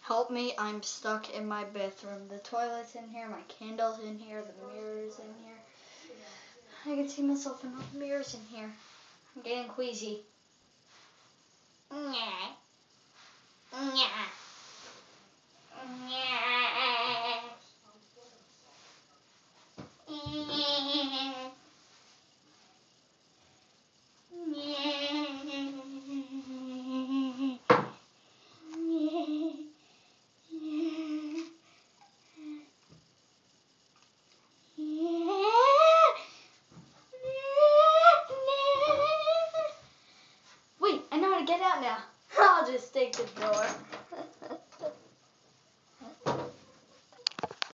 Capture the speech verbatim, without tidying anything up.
Help me, I'm stuck in my bathroom. The toilet's in here, my candle's in here, the mirror's in here. I can see myself in all the mirrors in here. I'm getting queasy. Yeah. Yeah. Wait, I know how to get out now. I'll just take the door.